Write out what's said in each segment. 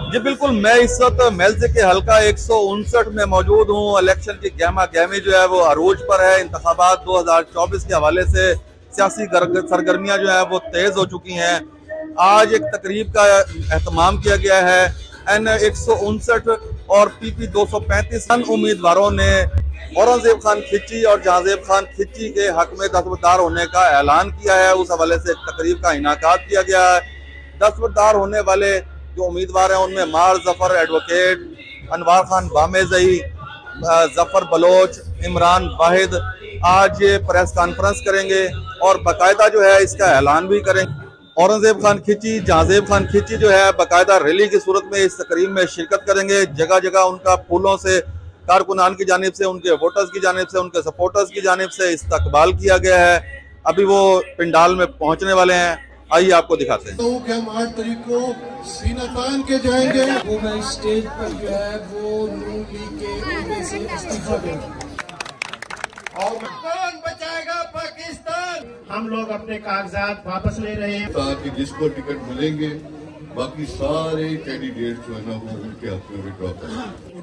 जी बिल्कुल, मैं इस वक्त मेलजे के हल्का 159 में मौजूद हूँ। इलेक्शन की गहमा गहमी जो है वो अरूज पर है। इंतखाबात 2024 के हवाले से सियासी सरगर्मियाँ जो है वो तेज हो चुकी हैं। आज एक तकरीब का एहतमाम किया गया है। N159 और PP 235 उम्मीदवारों ने औरंगजेब खान खिच्ची और जहांजेब खान खिच्ची के हक में दस्तबरदार होने का ऐलान किया है। उस हवाले से एक तकरीब का इनाकात किया गया है। दस्तबरदार होने वाले जो उम्मीदवार हैं उनमें मार जफर एडवोकेट, अनवार खान बामेज़ई, जफर बलोच, इमरान वाहिद आज ये प्रेस कॉन्फ्रेंस करेंगे और बाकायदा जो है इसका ऐलान भी करेंगे। औरंगजेब खान खिच्ची, जहांजेब खान खिच्ची जो है बाकायदा रैली की सूरत में इस तकरीब में शिरकत करेंगे। जगह जगह उनका फूलों से कारकुनान की जानिब से, उनके वोटर्स की जानिब से, उनके सपोर्टर्स की जानिब से इस्तकबाल किया गया है। अभी वो पिंडाल में पहुंचने वाले हैं, आइए आपको दिखाते हैं। तो क्या हम 8 तारीख को सीना तान के जाएंगे। वो मैं स्टेज पर जो है वो नून लीग के उम्मीदवार से इस्तीफा दूंगा। और कौन बचाएगा पाकिस्तान? हम लोग अपने कागजात वापस ले रहे हैं ताकि जिसको टिकट मिलेंगे बाकी सारे कैंडिडेट जो है ना वो उनके हक में विड्रॉ करें।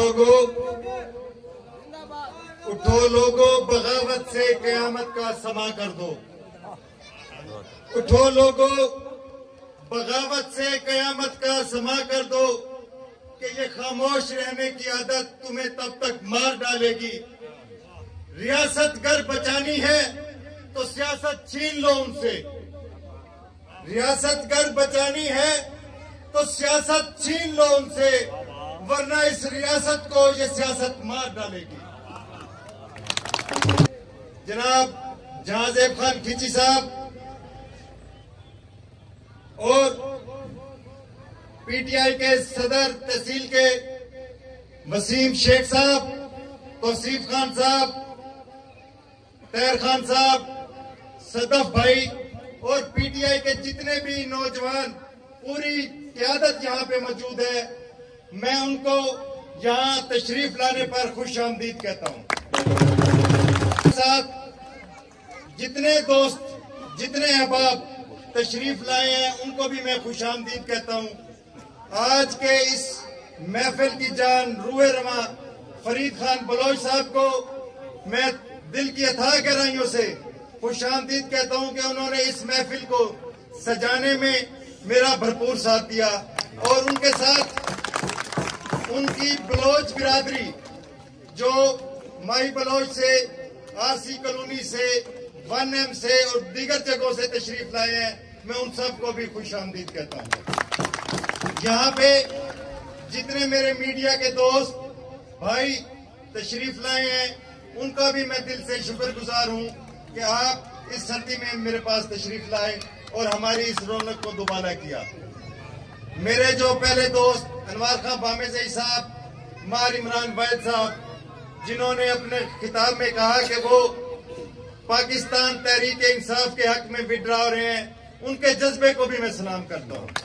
उठो लोगों, बगावत से कयामत का समा कर दो। उठो लोगों, बगावत से कयामत का समा कर दो कि ये खामोश रहने की आदत तुम्हें तब तक मार डालेगी। रियासत गर बचानी है तो सियासत छीन लो उनसे। रियासत गर बचानी है तो सियासत छीन लो उनसे, वरना इस रियासत को ये सियासत मार डालेगी। जनाब जहांजेब खान खिच्ची साहब और पीटीआई के सदर तहसील के वसीम शेख साहब, तौसीफ खान साहब, तैर खान साहब, सदफ भाई और पीटीआई के जितने भी नौजवान, पूरी क़यादत यहाँ पे मौजूद है, मैं उनको यहाँ तशरीफ लाने पर खुश आमदीद कहता हूँ। साथ जितने दोस्त, जितने अहबाब तशरीफ लाए हैं उनको भी मैं खुश आमदीद कहता हूँ। आज के इस महफिल की जान रूहे रवा फरीद खान बलोच साहब को मैं दिल की अथाह गहराइयों से खुश आमदीद कहता हूँ कि उन्होंने इस महफिल को सजाने में मेरा भरपूर साथ दिया और उनके साथ उनकी बलोच बिरादरी जो माही बलोच से, आरसी कॉलोनी से, 1M से और दीगर जगहों से तशरीफ लाए हैं, मैं उन सबको भी खुश आमदीद कहता हूँ। यहाँ पे जितने मेरे मीडिया के दोस्त भाई तशरीफ लाए हैं उनका भी मैं दिल से शुक्रगुजार हूँ कि आप इस सर्दी में मेरे पास तशरीफ लाए और हमारी इस रौनक को दोबारा किया। मेरे जो पहले दोस्त अनवार खान बामेज़ई साहब, मार इमरान वाहिद साहब, जिन्होंने अपने खिताब में कहा कि वो पाकिस्तान तहरीक इंसाफ के हक में विड्रॉ हो रहे हैं, उनके जज्बे को भी मैं सलाम करता हूँ।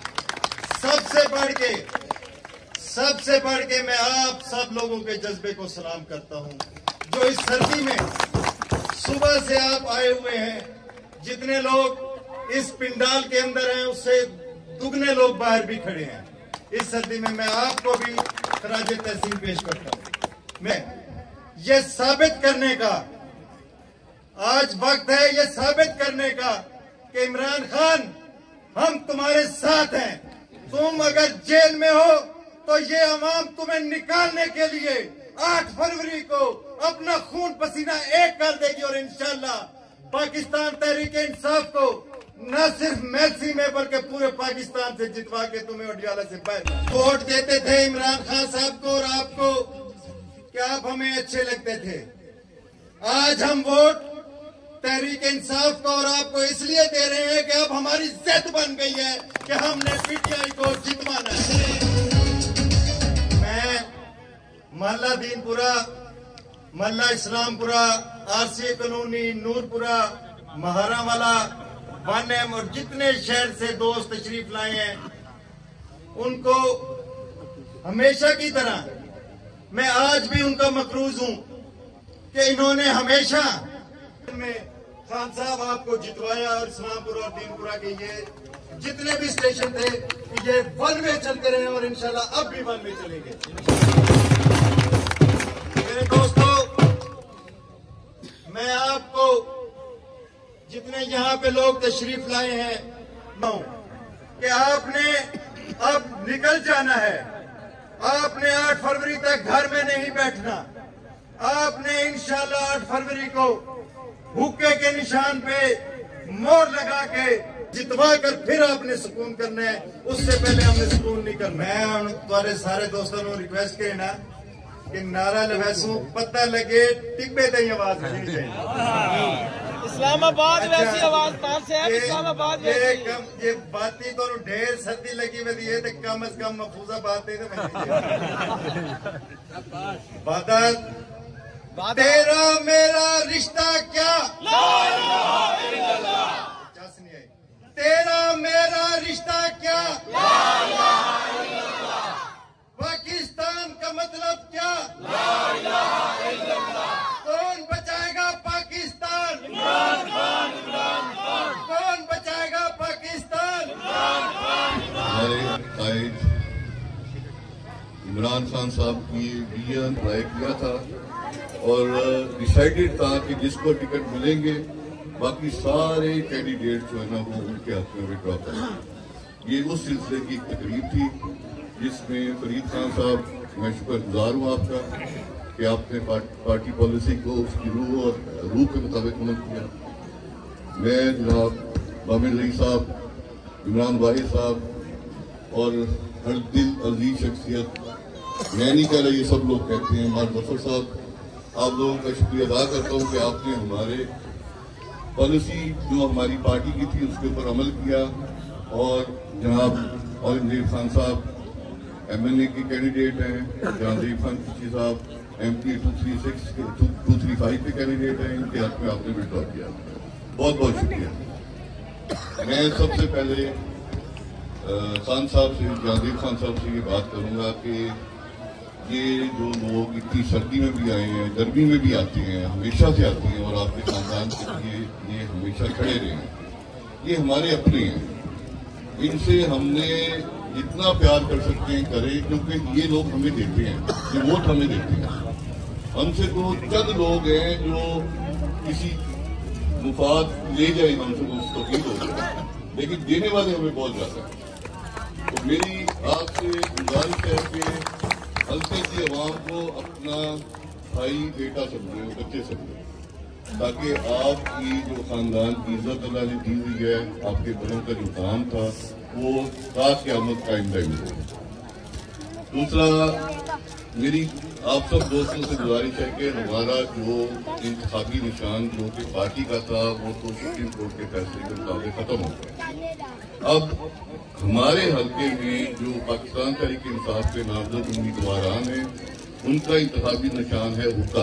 सबसे बढ़ के मैं आप सब लोगों के जज्बे को सलाम करता हूँ जो इस सर्दी में सुबह से आप आए हुए हैं। जितने लोग इस पिंडाल के अंदर हैं उससे दुगने लोग बाहर भी खड़े हैं। इस सर्दी में मैं आपको भी खराज तहसीन पेश करता हूँ। मैं ये साबित करने का आज वक्त है, ये साबित करने का कि इमरान खान हम तुम्हारे साथ हैं। तुम अगर जेल में हो तो ये अवाम तुम्हें निकालने के लिए 8 फरवरी को अपना खून पसीना एक कर देगी और इंशाल्लाह पाकिस्तान तहरीक इंसाफ को न सिर्फ मेलसी में बल्कि पूरे पाकिस्तान से जितवा के तुम्हें अडियाला से बाहर वोट देते थे इमरान खान साहब को और आपको क्या आप हमें अच्छे लगते थे। आज हम वोट तहरीक इंसाफ को और आपको इसलिए दे रहे हैं कि अब हमारी जिद बन गई है कि हमने पीटीआई को जितवाना है। मैं महल्ला दीनपुरा, महल्ला Islampura, RC colony, Noorpura, Maharawala, 1M और जितने शहर से दोस्त तशरीफ लाए हैं उनको हमेशा की तरह मैं आज भी उनका मकरूज हूं कि इन्होंने हमेशा में खान साहब आपको जितवाया और इस्लामपुरा और दीनपुरा के ये जितने भी स्टेशन थे ये वन वे चलते रहे और इंशाल्लाह अब भी वन वे चलेंगे। मेरे दोस्तों, मैं आपको जितने यहाँ पे लोग तशरीफ लाए हैं कि आपने अब निकल जाना है। आपने 8 फरवरी तक घर में नहीं बैठना। आपने इंशाल्लाह 8 फरवरी को हुक्के के निशान पे मोहर लगा के जितवा कर फिर आपने सुकून करना है। उससे पहले हमने सुकून नहीं करना। मैं तुम्हारे सारे दोस्तों को रिक्वेस्ट करना कि नारा लवैसू पता लगे टिब्बे दी आवाज होनी चाहिए। इस्लामाबाद वैसी आवाज कहां से है? इस्लामाबाद ये बाती तो ढेर सर्दी लगी हुई है तो कम से कम महफूजा बात नहीं तो तेरा मेरा रिश्ता क्या, तेरा मेरा रिश्ता क्या, पाकिस्तान का मतलब क्या, कौन बचाएगा पाकिस्तान, कौन बचाएगा पाकिस्तान। हमारे कायद इमरान खान साहब की विजन ट्राई किया था और डिसाइडेड था कि जिसको टिकट मिलेंगे बाकी सारे कैंडिडेट जो है ना वो उनके हक में विड्रॉ करें। ये उस सिलसिले की तकरीब थी जिसमें फरीद खान साहब, मैं शुक्रगुजार हूँ आपका कि आपने पार्टी पॉलिसी को उसकी रूह के मुताबिक अमल किया। मैं जनाब बामिर रई साहब, इमरान वाहिद साहब और हर दिल अजीज शख्सियत, मैं नहीं कह रहा, ये सब लोग कहते हैं, हमारे जफर साहब, आप लोगों का शुक्रिया अदा करता हूँ कि आपने हमारे पॉलिसी जो हमारी पार्टी की थी उसके ऊपर अमल किया। और जनाब औरंगजेब खान साहब MLA के कैंडिडेट हैं, जहांगीर खान कुची साहब MP 235 के कैंडिडेट हैं, इनके हक में आपने विड्रॉ किया। बहुत बहुत शुक्रिया। मैं सबसे पहले खान साहब से, जहांगीर खान साहब से ये बात करूंगा कि ये जो लोग इतनी सर्दी में भी आए हैं, गर्मी में भी आते हैं, हमेशा से आते हैं और आपके खानदान के लिए ये हमेशा खड़े रहे हैं, ये हमारे अपने हैं। इनसे हमने जितना प्यार कर सकते हैं करें, क्योंकि ये लोग हमें देते हैं, ये वोट हमें देते हैं। हमसे तो चंद लोग हैं जो किसी मुफाद ले जाए हमसे मुस्तफीद हो जाए, लेकिन देने वाले हमें बहुत ज्यादा है। तो मेरी आपसे गुजारिश है कि हल्के की आवाम को अपना भाई बेटा समझे, बच्चे समझे, ताकि आपकी जो खानदान की इज्जत अल्लाह ने दी हुई है, आपके बड़ों का जो काम था वो साथ क़यामत कायम रहेगी। दूसरा, मेरी आप सब दोस्तों से गुजारिश है कि हमारा जो इंतखाबी निशान जो कि पार्टी का था वो तो सुप्रीम कोर्ट के फैसले के मुताबिक खत्म हो गया। अब हमारे हल्के में जो पाकिस्तान तहरीक इंसाफ के नामजद उम्मीदवारान हैं उनका इंतखाबी निशान है हुक्का।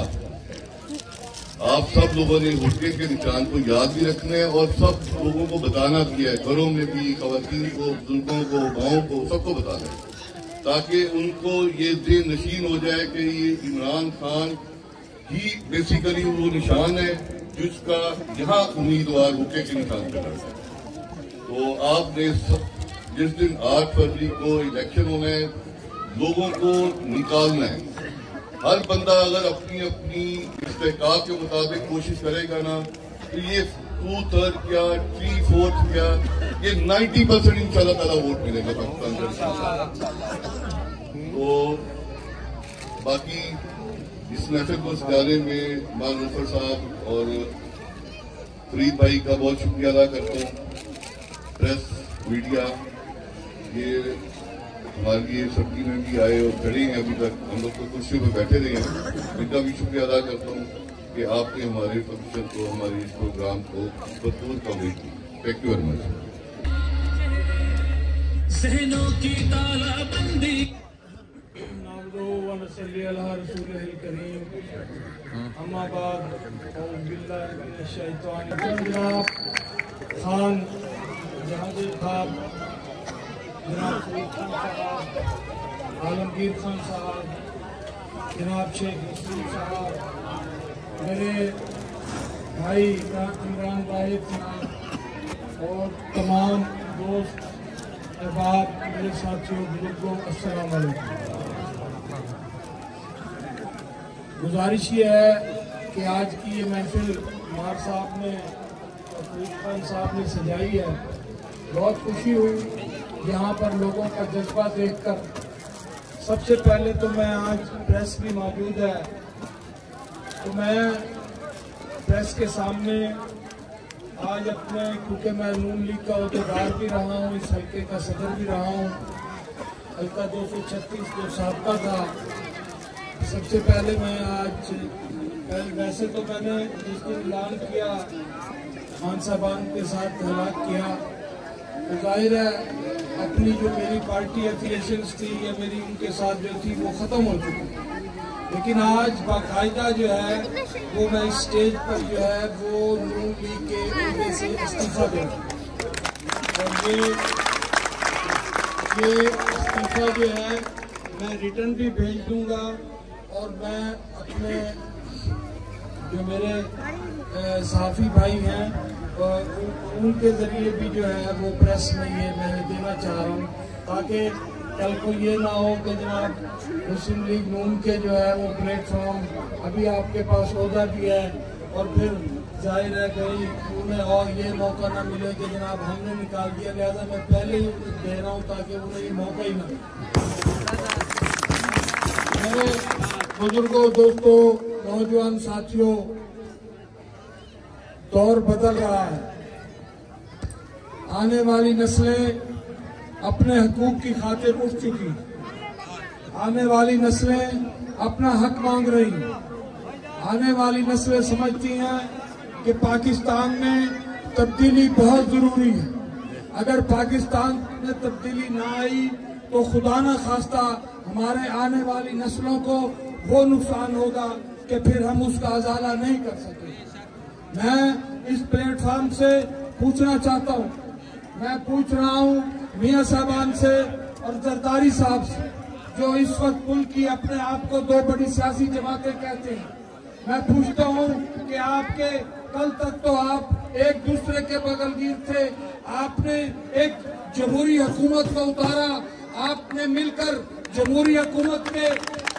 आप सब लोगों ने हुक्के के निशान को याद भी रखना है और सब लोगों को बताना भी है, घरों में भी, खवातीन को, बुजुर्गों को, गाँव को, सबको बताना है, ताकि उनको ये ज़हन नशीन हो जाए कि ये इमरान खान ही बेसिकली वो निशान है जिसका यहाँ उम्मीदवार हुक्के के निशान पर लड़ता है। तो आपने जिस दिन 8 फरवरी को इलेक्शन होना है, लोगों को निकालना है। हर बंदा अगर अपनी अपनी इस्तेकाब के मुताबिक कोशिश करेगा ना तो ये 2/3 क्या 3/4 क्या ये 90% इंशाल्लाह ताला वोट मिलेगा पाकिस्तान। तो बाकी इस महफिल को सजाने में माल मुफर साहब और फरीद भाई का बहुत शुक्रिया अदा करता हूँ। प्रेस मीडिया ये हमारे लिए सर्दी में भी आए और खड़े हैं, अभी तक हम लोग तो कुर्सियों में बैठे रहे हैं, इनका भी शुक्रिया अदा करता हूँ कि आपने हमारे फंक्शन को, हमारे इस प्रोग्राम को भरपूर कवरेज की। Thank you very much. Khan Jahangir Khan, जनाब फरीद खान साहब, आलमगीर खान साहब, जनाब शेख नसीम साहब, मेरे भाई इमरान वाहिद साहब और तमाम दोस्त अहबाब, मेरे साथियों, बुजुर्गों, अस्सलाम वालेकुम। गुजारिश ये है कि आज की ये महफिल मार साहब ने और फरीद खान साहब ने सजाई है। बहुत खुशी हुई यहाँ पर लोगों का जज्बा देखकर। सबसे पहले तो मैं आज प्रेस भी मौजूद है, तो मैं प्रेस के सामने आज अपने, क्योंकि मैं नून लीग का अहदेदार भी रहा हूँ, इस हल्के का सदर भी रहा हूँ, हल्का 236 जो साबका था, सबसे पहले मैं आज, वैसे तो मैंने जिस दिन ऐलान किया खान साहबान के साथ हलाक किया, तो जाहिर है अपनी जो मेरी पार्टी एफिलिएशंस थी या मेरी उनके साथ जो थी वो ख़त्म हो चुकी, लेकिन आज बाकायदा जो है वो मैं इस स्टेज पर जो है वो नून लीग के उहदे से इस्तीफा दूँ। और ये इस्तीफा जो है मैं रिटर्न भी भेज दूंगा, और मैं अपने जो मेरे सहाफ़ी भाई हैं उनके जरिए भी जो है वो प्रेस में ये मैं देना चाह रहा हूँ, ताकि कल को ये ना हो कि जनाब मुस्लिम लीग नून के जो है वो प्लेटफॉर्म अभी आपके पास ओहदा भी है और फिर जाहिर है कहीं उन्हें और ये मौका ना मिले कि जनाब हमने निकाल दिया, लिहाजा मैं पहले ही दे रहा हूँ ताकि उन्हें ये मौका ही ना मिले। मेरे बुजुर्गों, दोस्तों, नौजवान साथियों, दौर बदल रहा है। आने वाली नस्लें अपने हकूक की खातिर उठ चुकी, आने वाली नस्लें अपना हक मांग रही, आने वाली नस्लें समझती हैं कि पाकिस्तान में तब्दीली बहुत जरूरी है। अगर पाकिस्तान में तब्दीली ना आई तो खुदा न खास्ता हमारे आने वाली नस्लों को वो नुकसान होगा कि फिर हम उसका अजाला नहीं कर सके। मैं इस प्लेटफॉर्म से पूछना चाहता हूँ, मैं पूछ रहा हूँ मियां साहबान से और जरदारी साहब से, जो इस वक्त मुल्क की अपने आप को दो बड़ी सियासी जमातें कहते हैं। मैं पूछता हूँ कि आपके कल तक तो आप एक दूसरे के बगलगीर थे, आपने एक जमहूरी हुकूमत को उतारा, आपने मिलकर जमहूरी हुकूमत में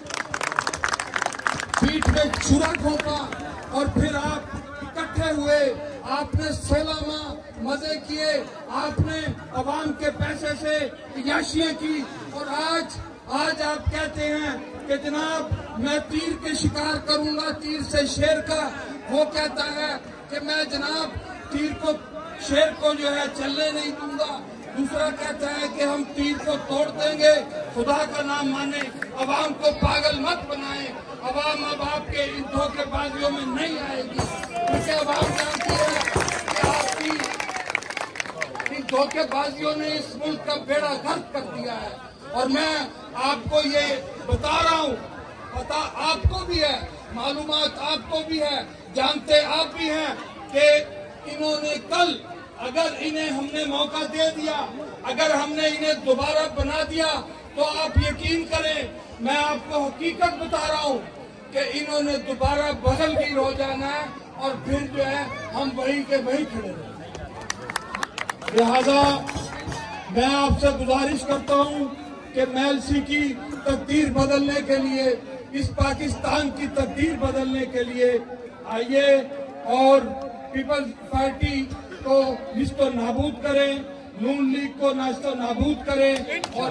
पीठ में छुरा ठोका और फिर आप इकट्ठे हुए, आपने 16 माह मजे किए, आपने अवाम के पैसे से याशियां की, और आज आप कहते हैं कि जनाब मैं तीर के शिकार करूंगा, तीर से शेर का। वो कहता है कि मैं जनाब तीर को, शेर को जो है चलने नहीं दूंगा। दूसरा कहता है कि हम तीर को तोड़ देंगे। खुदा का नाम माने, अवाम को पागल मत बनाए। अवाम अब आपके इन धोखेबाजियों में नहीं आएगी, क्योंकि अवाम जानती है कि आपकी इन धोखेबाजियों ने इस मुल्क का बेड़ा गर्क कर दिया है। और मैं आपको ये बता रहा हूँ, पता आपको भी है, मालूमात आपको भी है, जानते आप भी हैं कि इन्होंने कल, अगर इन्हें हमने मौका दे दिया, अगर हमने इन्हें दोबारा बना दिया, तो आप यकीन करें, मैं आपको हकीकत बता रहा हूँ कि इन्होंने दोबारा बगलगीर हो जाना है और फिर जो है हम वहीं के वहीं खड़े रहेंगे। लिहाजा मैं आपसे गुजारिश करता हूँ कि MLC की तकदीर बदलने के लिए, इस पाकिस्तान की तकदीर बदलने के लिए आइए और पीपल्स पार्टी को निस्तो नाबूद करें, नून लीग को निस्तो नाबूद करें, और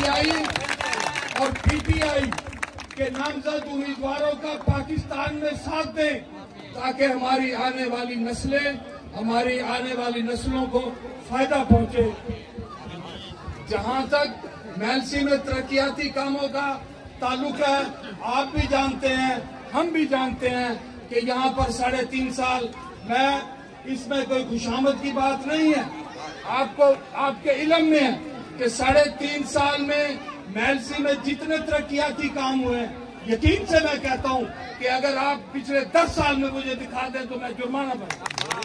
PTI के नामजद उम्मीदवारों का पाकिस्तान में साथ दें, ताकि हमारी आने वाली नस्लें, हमारी आने वाली नस्लों को फायदा पहुंचे। जहां तक MLC में तरक्याती कामों का ताल्लुक है, आप भी जानते हैं, हम भी जानते हैं कि यहाँ पर 3.5 साल, मैं इसमें कोई खुशामद की बात नहीं है, आपको आपके इल्म में है कि 3.5 साल में MLC में जितने तरक्याती काम हुए, यकीन से मैं कहता हूँ कि अगर आप पिछले 10 साल में मुझे दिखा दें तो मैं जुर्माना भरूंगा।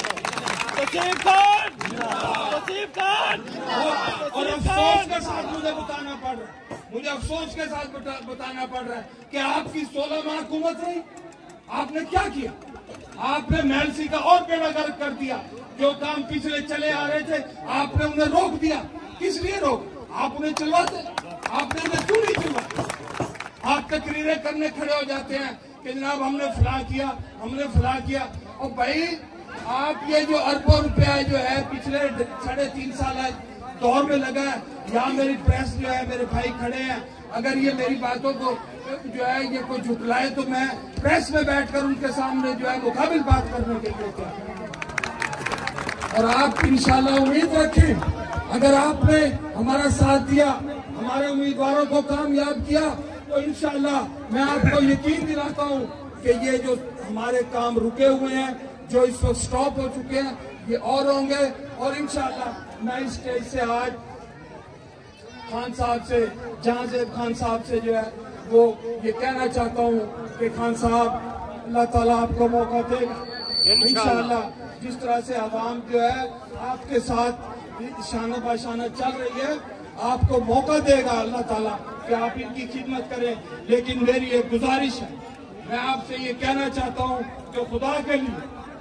और अफसोस के साथ मुझे बताना पड़ रहा है, मुझे अफसोस के साथ बताना पड़ रहा है कि आपकी 16 माह हुकूमत रही, आपने क्या किया? आपने MLC का और बेड़ा गर्क कर दिया। जो काम पिछले चले आ रहे थे आपने उन्हें रोक दिया। किस लिए रोक? आप उन्हें चलवाते, आपने उन्हें क्यों नहीं चलवाते? आप तकरीरें करने खड़े हो जाते हैं कि जनाब हमने फला किया, हमने फला किया। और भाई आप ये जो अरबों रुपया जो है पिछले 3.5 साल दौर में लगा है, यहाँ मेरी प्रेस जो है, मेरे भाई खड़े हैं, अगर ये मेरी बातों को जो है ये कोई झुटलाए तो मैं प्रेस में बैठकर उनके सामने जो है मुकाबिल बात करने के लिए तैयार। और आप इंशाल्लाह उम्मीद रखें, अगर आपने हमारा साथ दिया, हमारे उम्मीदवारों को कामयाब किया, तो इंशाल्लाह मैं आपको यकीन दिलाता हूँ कि ये जो हमारे काम रुके हुए हैं, जो इस वक्त स्टॉप हो चुके हैं, ये और होंगे। और इंशाल्लाह मैं इस स्टेज से आज खान साहब से, जहांजेब खान साहब से जो है वो ये कहना चाहता हूँ कि खान साहब अल्लाह ताला आपको मौका देगा इंशाल्लाह। जिस तरह से आवाम जो है आपके साथ शाना बाशाना चल रही है, आपको मौका देगा अल्लाह ताला कि आप इनकी खिदमत करें। लेकिन मेरी एक गुजारिश है, मैं आपसे ये कहना चाहता हूँ कि खुदा के लिए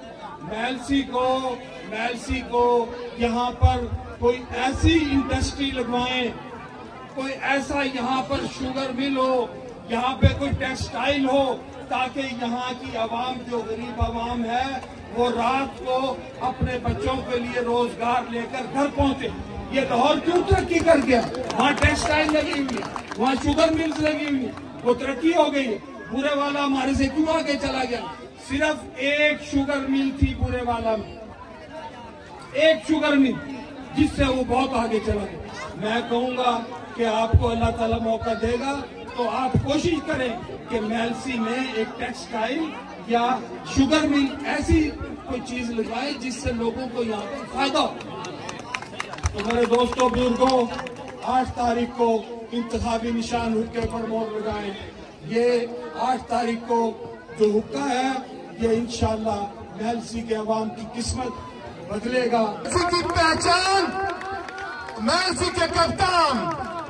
मैलसी को यहाँ पर कोई ऐसी इंडस्ट्री लगवाएं, कोई ऐसा यहाँ पर शुगर मिल हो, यहाँ पे कोई टेक्सटाइल हो, ताकि यहाँ की आवाम जो गरीब आवाम है वो रात को अपने बच्चों के लिए रोजगार लेकर घर पहुँचे। ये लाहौर क्यों तरक्की कर गया? वहाँ टेक्सटाइल लगी हुई है, वहाँ शुगर मिल्स लगी हुई है, वो तरक्की हो गई है। बुरे वाला हमारे से क्यों आगे चला गया? सिर्फ एक शुगर मिल थी बुरे वाला में, एक शुगर मिल, जिससे वो बहुत आगे चला गया। मैं कहूँगा कि आपको अल्लाह ताला मौका देगा तो आप कोशिश करें कि मैलसी में एक टेक्सटाइल या शुगर मिल ऐसी कोई चीज लगवाए जिससे लोगों को यहाँ पर फायदा हो। तो मेरे दोस्तों बुजुर्गों, 8 तारीख को इंतखाबी निशान हुक्के पर मोहर लगाएं। ये 8 तारीख को जो हुक्का है ये इंशाल्लाह मैलसी के अवाम की किस्मत बदलेगा। मैलसी की पहचान, मैलसी के कप्तान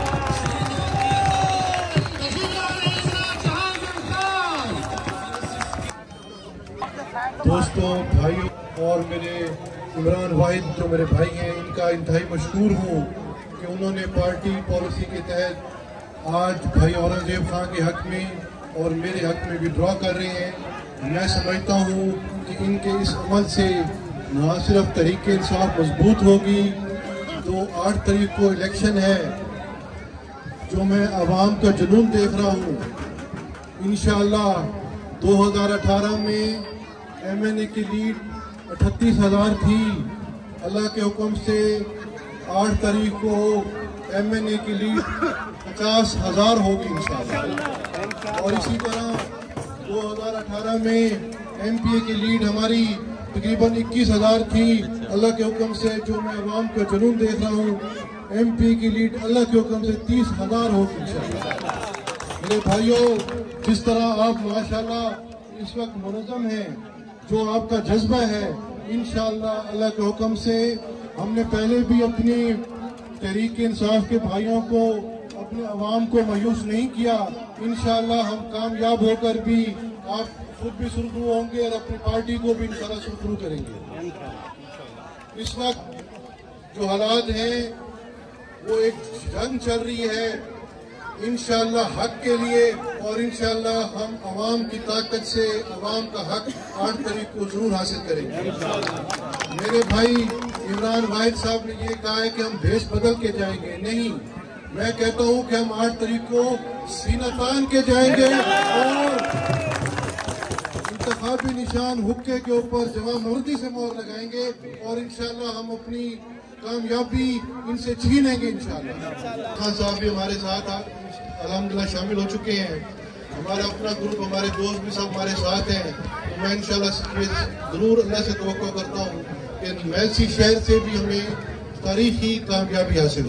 दोस्तों, भाइयों और मेरे इमरान वाहिद जो मेरे भाई हैं, इनका इंतहाई मशहूर हूँ कि उन्होंने पार्टी पॉलिसी के तहत आज भाई औरंगजेब खान के हक में और मेरे हक में विड्रॉ कर रहे हैं। मैं समझता हूँ कि इनके इस अमल से न सिर्फ तहरीक इंसाफ मजबूत होगी, तो 8 तारीख को इलेक्शन है, जो मैं आवाम का जुनून देख रहा हूँ। इंशाअल्लाह 2018 में MNA की लीड 38,000 थी, अल्लाह के हुक्म से 8 तारीख को MNA की लीड 50,000 होगी इंशाअल्लाह। और इसी तरह 2018 में MPA की लीड हमारी तकरीबन 21,000 थी, अल्लाह के हुक्म से, जो मैं अवाम का जुनून देख रहा हूँ, MPA की लीड अल्लाह के हुक्म से 30,000 होगी इंशाअल्लाह। मेरे भाइयों, जिस तरह आप माशाल्लाह इस वक्त मुनज़्ज़म हैं, जो आपका जज्बा है, इंशाअल्लाह अल्लाह के हुक्म से, हमने पहले भी अपनी तहरीक इंसाफ के भाइयों को, अपने अवाम को मायूस नहीं किया। इंशाअल्लाह हम कामयाब होकर भी आप खुद भी सुरखरू होंगे और अपनी पार्टी को भी इंशाअल्लाह सुरखरू करेंगे। इस वक्त जो हालात हैं वो एक जंग चल रही है इंशाअल्लाह हक के लिए, और इंशाअल्लाह हम अवाम की ताकत से अवाम का हक 8 तारीख को जरूर हासिल करेंगे। मेरे भाई इमरान वाहिद साहब ने ये कहा है कि हम भेष बदल के जाएंगे, नहीं, मैं कहता हूँ कि हम 8 तारीख को सीना तान के जाएंगे और इंतखाबी निशान हुक्के के ऊपर जवामर्दी से मोहर लगाएंगे और इंशाअल्लाह हम अपनी कामयाबी इनसे छीनेंगे इंशाअल्लाह। खान साहब भी हमारे साथ अल्हम्दुलिल्लाह शामिल हो चुके हैं, हमारा अपना ग्रुप, हमारे दोस्त भी सब हमारे साथ हैं। तो मैं इंशाअल्लाह जरूर अल्लाह से तवक्को करता हूँ कि मैलसी शहर से भी हमें तारीखी कामयाबी हासिल